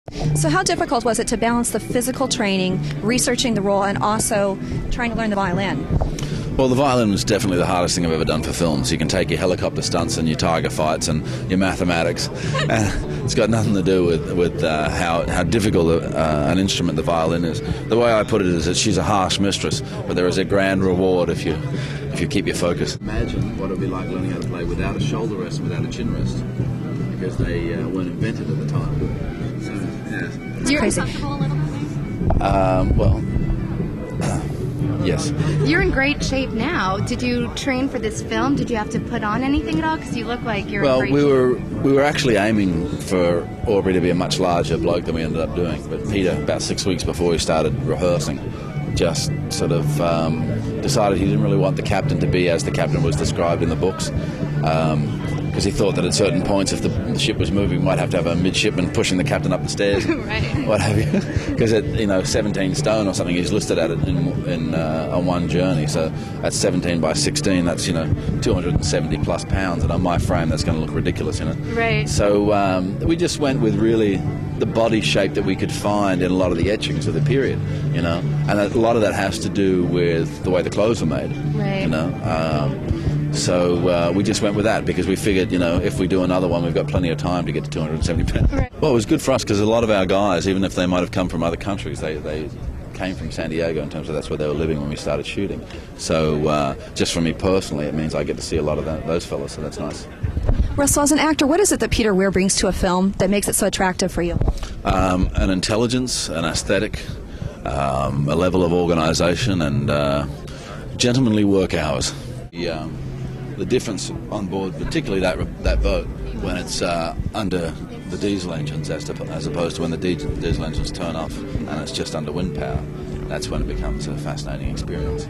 So how difficult was it to balance the physical training, researching the role, and also trying to learn the violin? Well, the violin was definitely the hardest thing I've ever done for films. You can take your helicopter stunts and your tiger fights and your mathematics. It's got nothing to do with how difficult an instrument the violin is. The way I put it is that she's a harsh mistress, but there is a grand reward if you keep your focus. Imagine what it would be like learning how to play without a shoulder rest and without a chin rest, because they weren't invented at the time. So, yeah. You're crazy. Yes. You're in great shape now. Did you train for this film? Did you have to put on anything at all? Because you look like you're in great shape. We were actually aiming for Aubrey to be a much larger bloke than we ended up doing. But Peter, about 6 weeks before we started rehearsing, just sort of decided he didn't really want the captain to be as the captain was described in the books. Because he thought that at certain points, if the ship was moving, we might have to have a midshipman pushing the captain up the stairs, right. What have you. Because at 17 stone or something, he's listed at it on one journey. So at 17 by 16, that's 270 plus pounds, and on my frame, that's going to look ridiculous, Right. So we just went with really the body shape that we could find in a lot of the etchings of the period, and a lot of that has to do with the way the clothes were made, right. So we just went with that because we figured, if we do another one, we've got plenty of time to get to 270 pounds. Right. Well, it was good for us because a lot of our guys, even if they might have come from other countries, they came from San Diego in terms of that's where they were living when we started shooting. So just for me personally, it means I get to see a lot of those fellas, so that's nice. Russell, as an actor, what is it that Peter Weir brings to a film that makes it so attractive for you? An intelligence, an aesthetic, a level of organisation, and gentlemanly work hours. The difference on board, particularly that boat, when it's under the diesel engines as opposed to when the diesel engines turn off and it's just under wind power, that's when it becomes a fascinating experience,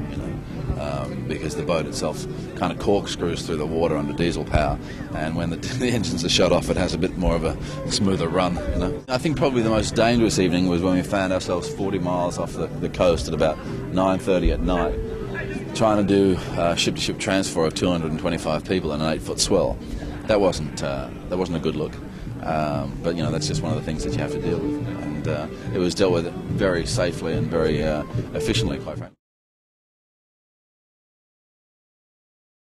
because the boat itself kind of corkscrews through the water under diesel power, and when the engines are shut off, it has a bit more of a smoother run. I think probably the most dangerous evening was when we found ourselves 40 miles off the coast at about 9:30 at night, trying to do ship-to-ship transfer of 225 people in an 8-foot swell. That wasn't a good look, but that's just one of the things that you have to deal with, and it was dealt with very safely and very efficiently, quite frankly.